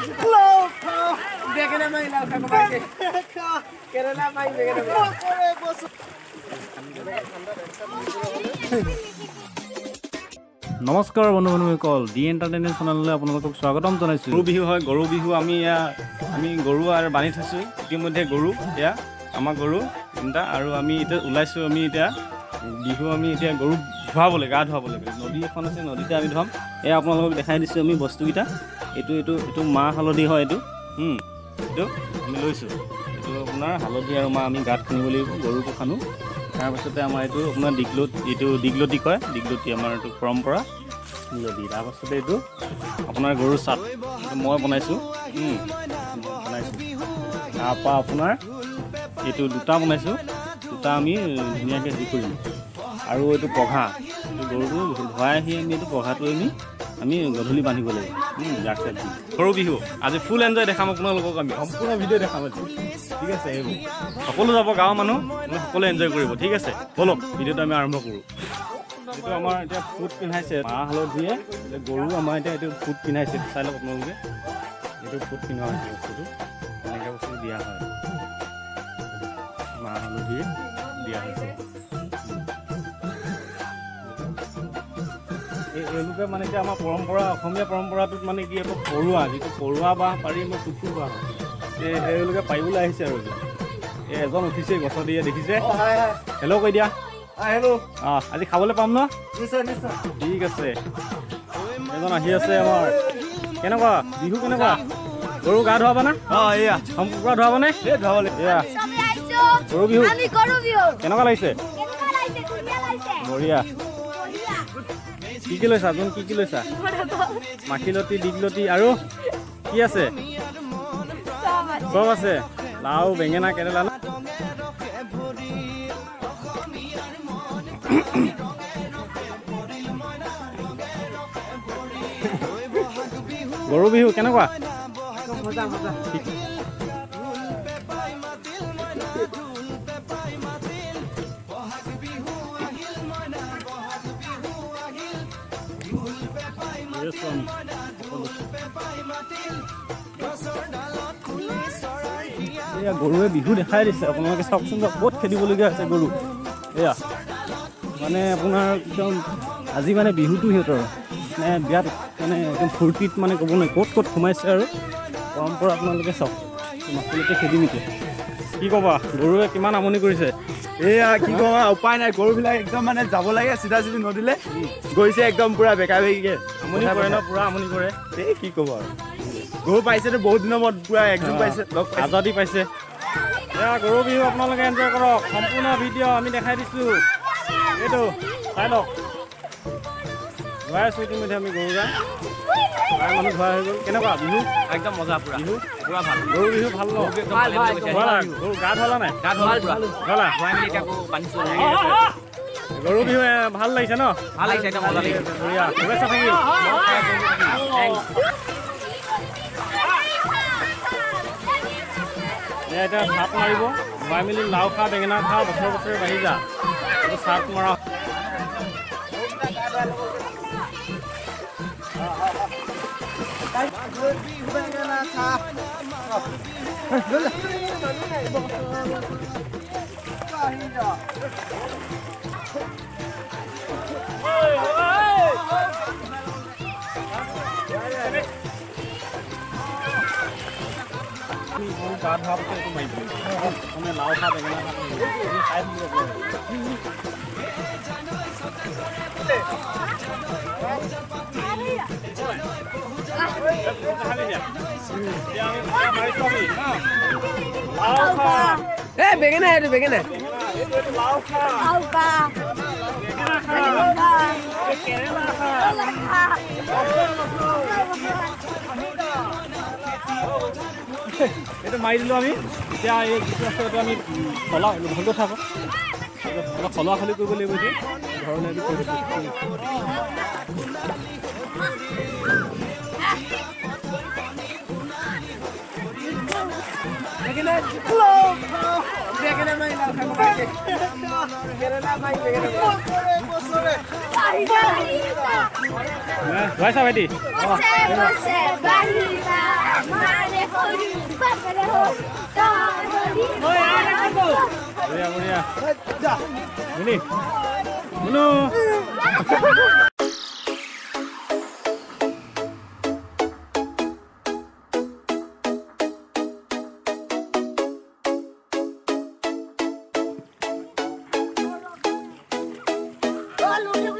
নমস্কাৰ বন্ধু বান্ধৱীসকল D entertainment চেনেললৈ আপোনালোকক স্বাগতম জনাইছোঁ। গৰু বিহু হয়, গৰু বিহু আমি গৰু আৰু বান্ধি থৈছোঁ ইতিমধ্যে। গৰু এয়া আমাৰ গৰু তিনিটা আৰু আমি এতিয়া ওলাইছোঁ। আমি এতিয়া বিহু আমি এতিয়া গৰু ধুৱাবলৈ, গা ধুৱাবলৈ নদী এখন আছে, নদীতে আমি ধুৱাম। এয়া আপোনালোকক দেখাই দিছোঁ আমি বস্তুকেইটা। এইটো মাহ হালধি হয়, এইটো আমি লৈছোঁ। এইটো আপোনাৰ হালধি আৰু মাহ আমি গাত সানিব লাগিব, গৰুকো সানো। তাৰপাছতে আমাৰ এইটো আপোনাৰ দীঘলতি কয়, দীঘলতি আমাৰ এইটো পৰম্পৰা দীঘলতি। তাৰপাছতে এইটো আপোনাৰ গৰুৰ চাট, এইটো মই বনাইছোঁ। তাৰপৰা আপোনাৰ এইটো দুটা বনাইছোঁ, দুটা আমি ধুনীয়াকৈ হেৰি কৰিম। আৰু এইটো পঘা, এইটো গৰুটো ধুৱাই আহি আমি এইটো পঘাটো আমি গধূলি বান্ধিব লাগিব। জাক চাক দি গৰু বিহু আজি ফুল এনজয় দেখাম আপোনালোকক। আমি সম্পূৰ্ণ ভিডিঅ' দেখাম আজি, ঠিক আছে। এইবোৰ সকলো যাব, গাঁৱৰ মানুহ সকলোৱে এনজয় কৰিব, ঠিক আছে। বলক ভিডিঅ'টো আমি আৰম্ভ কৰোঁ। এইটো আমাৰ এতিয়া ফুট পিন্ধাইছে মাহ হালধিয়ে, গৰু আমাৰ এতিয়া এইটো ফুট পিন্ধাইছে, চাই লওক আপোনালোকে। এইটো ফুট পিন্ধোৱা হৈছে বস্তুটো, এনেকৈ বস্তু দিয়া হয়, মাহ হালধিয়ে দিয়া হৈছে। এওঁলোকে মানে এতিয়া আমাৰ পৰম্পৰা, অসমীয়া পৰম্পৰাটোত মানে কি আকৌ পৰুৱা, যিটো পৰুৱা বাঁহ পাৰি মই টুকু বাঁহ হয়, এওঁলোকে পাৰিবলৈ আহিছে। আৰু এজন উঠিছে গছত দিয়ে, দেখিছে। হেল্ল' কৈ দিয়া। হেল্ল'। আজি খাবলৈ পাম ন? ঠিক আছে। এজন আহি আছে আমাৰ। কেনেকুৱা বিহু, কেনেকুৱা গৰু গা ধুৱাবা না? এয়া সম্পূৰ্ণ ধুৱাব নে? এয়া গৰু বিহু কেনেকুৱা লাগিছে? বঢ়িয়া। কি লৈছা? তুমি কি লৈছা? মাখিলতি, দীঘলতি আৰু কি আছে? চব আছে, লাও, বেঙেনা, কেৰেলা। গৰু বিহু কেনেকুৱা? এয়া গৰুৱে বিহু দেখাই দিছে, আপোনালোকে চাওকচোন। ক'ত খেদিবলগীয়া হৈছে গৰু। এয়া মানে আপোনাৰ একদম আজি মানে বিহুটো সিহঁতৰ মানে বিৰাট মানে একদম ফূৰ্তিত মানে ক'ব নোৱাৰি ক'ত সোমাইছে। আৰু পৰম্পৰা আপোনালোকে চাওক, মাছলৈকে খেদি নিছে। কি ক'বা, গৰুৱে কিমান আমনি কৰিছে। এয়া কি ক'বা, উপায় নাই। গৰুবিলাক একদম মানে যাব লাগে চিধা চিধি নদীলে, গৈছে একদম পুৰা বেকা বেকিকে। আমনি কৰে ন, পুৰা আমনি কৰে। এই কি ক'ব আৰু, গৰু পাইছেতো বহুত দিনৰ মূৰত, পুৰা একযোগ পাইছে, আজাদী পাইছে। এয়া গৰু বিহু আপোনালোকে এনজয় কৰক, সম্পূৰ্ণ ভিডিঅ' আমি দেখাই দিছোঁ। এইটো চাই লওক, ধুৱাই আছোঁ ইতিমধ্যে আমি গৰু গা। প্ৰায় মানুহ ধোৱা হৈ গ'ল। কেনেকুৱা বিহু? একদম মজা, পুৰা বিহু পুৰা ভাল। গৰু বিহু ভাল ন? গৰু গা ধুৱালা নাই? ধুৱালা? গৰু বিহু ভাল লাগিছে ন? ভাল লাগিছে, একদম মজা লাগিছে। বঢ়িয়া, শুভেচ্ছা থাকিল। এতিয়া চাপ মাৰিব, মাৰি মেলি লাও খা, বেঙেনা খা, বছৰে বছৰে বাঢ়ি যা। এইটো চাপ মৰা। গা ধোৱাৰ পিছত এইটো মাৰি দিলোঁ, মানে লাও খা, বেঙেনা খা, খাই থাকিব। বেঙেনা, এইটো বেঙেনা, লাও খা, বেঙেনা খা, কেৰেলা খা। এইটো মাৰি দিলোঁ আমি। এতিয়া এই যিটো আছে এইটো আমি চলাওঁ, ভালকৈ চাব, অলপ চলোৱা খলি কৰিব লাগিব। এতিয়া ধৰণে এইটো কৰি দিছোঁ। ধুৱাইছা ভাইটি বঢ়িয়া বঢ়িয়া মুনি মুনু Olha o